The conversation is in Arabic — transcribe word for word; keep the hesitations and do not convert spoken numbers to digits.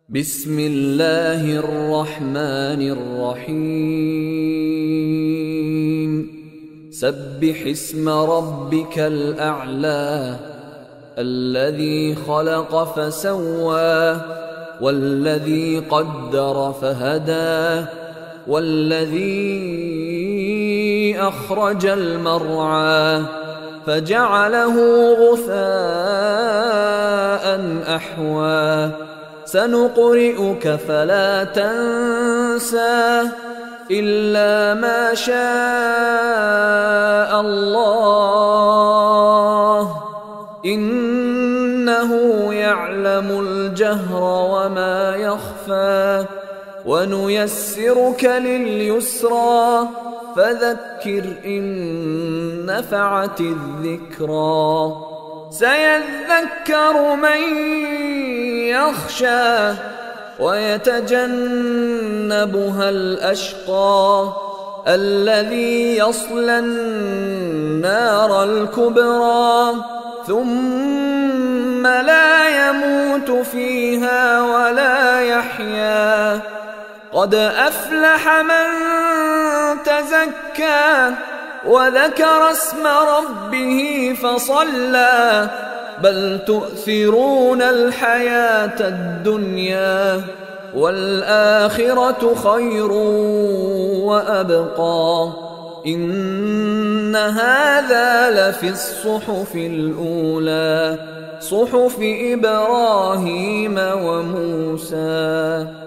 بسم الله الرحمن الرحيم سبح اسم ربك الأعلى الذي خلق فسوى والذي قدر فهدى والذي أخرج المرعى فجعله غثاء أحوى سنقرئك فلا تنسى إلا ما شاء الله إنه يعلم الجهر وما يخفى ونيسرك لليسرى فذكر إن نفعت الذكرى سيذكر من يخشى ويتجنبها الأشقى الذي يصلى النار الكبرى ثم لا يموت فيها ولا يحيا قد أفلح من تزكى وذكر اسم ربه فصلى بل تؤثرون الحياة الدنيا والآخرة خير وأبقى إن هذا لفي الصحف الأولى صحف إبراهيم وموسى.